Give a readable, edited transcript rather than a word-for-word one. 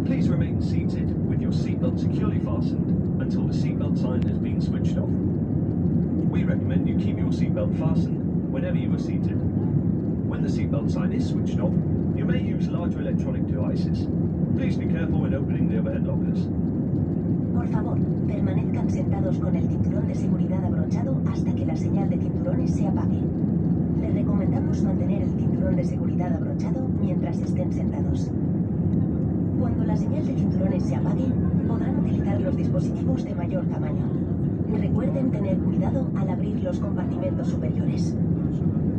Please remain seated with your seatbelt securely fastened until the seatbelt sign has been switched off. We recommend you keep your seatbelt fastened whenever you are seated. When the seatbelt sign is switched off, you may use larger electronic devices. Please be careful when opening the overhead lockers. Por favor, permanezcan sentados con el cinturón de seguridad abrochado hasta que la señal de cinturones se apague. Les recomendamos mantener el cinturón de seguridad abrochado mientras estén sentados. Cuando la señal de cinturones se apague, podrán utilizar los dispositivos de mayor tamaño. Recuerden tener cuidado al abrir los compartimentos superiores.